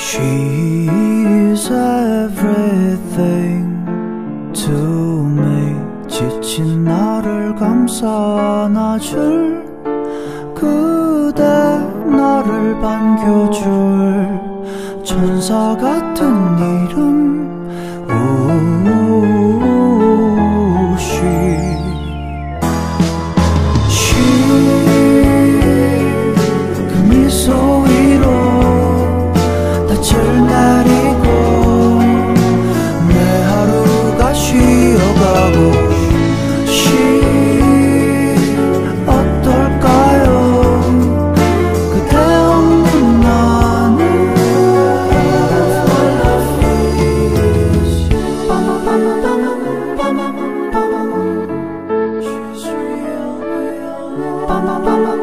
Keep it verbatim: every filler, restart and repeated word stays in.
She's everything to me. 지친 나를 감싸 안아줄 그대, 나를 반겨줄 천사 같은 이름. 오, she 그 미소 위로 닻을 내리고 내 하루가 쉬어가고 she 어떨까요? 그대 없는 나는 She's real, real, real.